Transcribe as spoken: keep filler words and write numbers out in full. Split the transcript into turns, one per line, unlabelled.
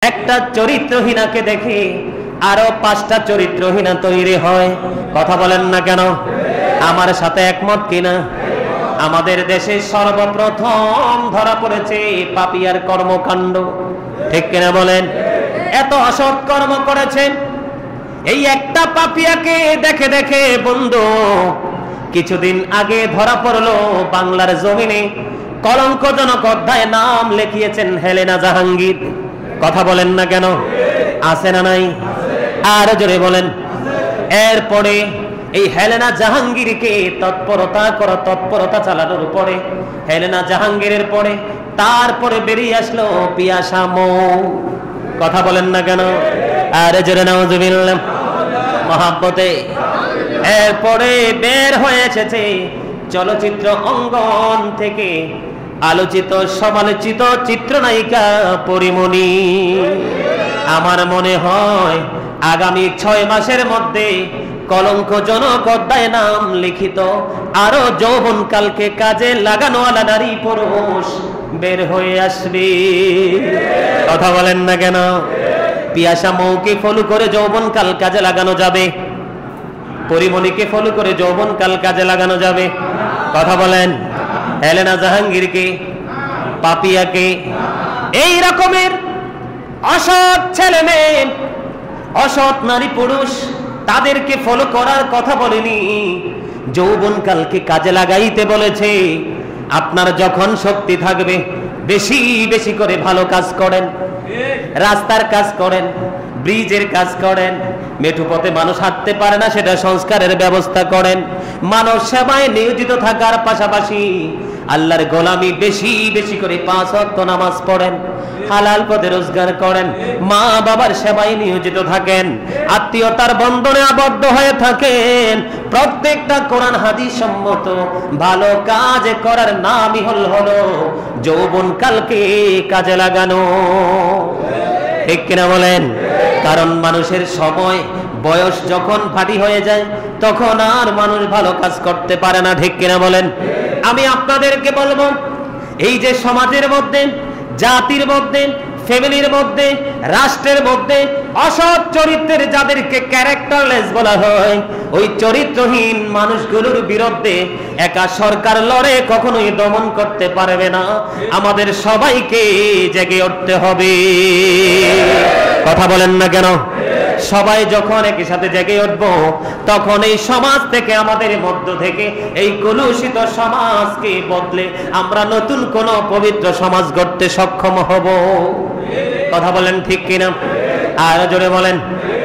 একটা চরিত্রহীনাকে দেখে আরো পাঁচটা চরিত্রহীনা তৈরি হয়। কথা বলেন না কেন? আমার সাথে একমত কিনা? আমাদের দেশে সর্বপ্রথম ধরা পড়েছে পাপিয়ার কর্মকাণ্ড, ঠিক কিনা বলেন? এত অসৎ কর্ম করেছেন। এই একটা পাপিয়াকে দেখে দেখে বন্ধু কিছুদিন আগে ধরা পড়লো বাংলার জমিনে, কলঙ্কজনক অধ্যায়ে নাম লিখিয়েছেন হেলেনা জাহাঙ্গীর। কথা বলেন না কেন? আছে না নাই? আর জোরে বলেন। এরপরে এই হেলেনা জাহাঙ্গীরকে তৎপরতা করা তৎপরতা চালানোর উপরে হেলেনা জাহাঙ্গীরের পরে তারপরে বেরিয়ে আসলো পিয়াসা মৌ। কথা বলেন না কেন? আর জোরে নাউজুবিল্লাহ মহাব্বতে। এরপরে বের হয়ে এসেছে চলচ্চিত্র অঙ্গন থেকে আলোচিত সমালোচিত চিত্রনায়িকা পরিমণি। আমার মনে হয় আগামী ছয় মাসের মধ্যে কলঙ্কজনক অধ্যায়ে নাম লিখিত আরো যৌবনকালকে কাজে লাগানোওয়ালা নারী পুরুষ বের হয়ে আসবে। কথা বলেন না কেন? পিয়াসা মৌকে ফলো করে যৌবনকাল কাজে লাগানো যাবে, পরিমণিকে ফলো করে যৌবনকাল কাজে লাগানো যাবে। কথা বলেন। হেলেনা জাহাঙ্গীরকে, পাপিয়াকে, এই রকমের অসৎ ছেলে মেয়ে, অসৎ নারী পুরুষ তাদেরকে ফলো করার কথা বলেনি, যৌবনকালকে কাজে লাগাইতে বলেছে। আপনার যখন শক্তি থাকবে বেশি বেশি করে ভালো কাজ করেন, রাস্তার কাজ করেন, ব্রিজের কাজ করেন, মেঠো পথে মানুষ হাঁটতে পারে না সেটা সংস্কারের ব্যবস্থা করেন, মানব সেবায় নিয়োজিত থাকার পাশাপাশি আল্লাহর গোলামি বেশি বেশি করে পাঁচ ওয়াক্ত নামাজ পড়েন, হালাল পথে রোজগার করেন, মা বাবার সেবায় নিয়োজিত থাকেন, আত্মীয়তার বন্ধনে আবদ্ধ হয়ে থাকেন। প্রত্যেকটা কোরআন হাদিস সম্মত ভালো কাজ করার নামই হল হলো যৌবনকালকে কাজে লাগানো। ঠিক কিনা বলেন? কারণ মানুষের সময় বয়স যখন ফাটি হয়ে যায় তখন আর মানুষ ভালো কাজ করতে পারে না। ঠিক কিনা বলেন? আমি আপনাদেরকে বলবো, এই যে সমাজের মধ্যে, জাতির মধ্যে, ফ্যামিলির মধ্যে, রাষ্ট্রের মধ্যে অসৎ চরিত্রের যাদেরকে ক্যারেক্টারলেস বলা হয়, ওই চরিত্রহীন মানুষগুলোর বিরুদ্ধে একা সরকার লড়ে কখনোই দমন করতে পারবে না। আমাদের সবাইকে জেগে উঠতে হবে। কথা বলেন না কেন? সবাই যখন একই সাথে জেগে উঠবো তখন এই সমাজ থেকে, আমাদের মধ্য থেকে এই কলুষিত সমাজকে বদলে আমরা নতুন কোন পবিত্র সমাজ গড়তে সক্ষম হব। কথা বলেন ঠিক কিনা? আর জোরে বলেন।